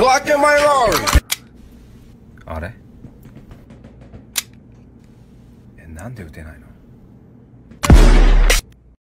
Glock in my Rari! あれなんで撃てないの？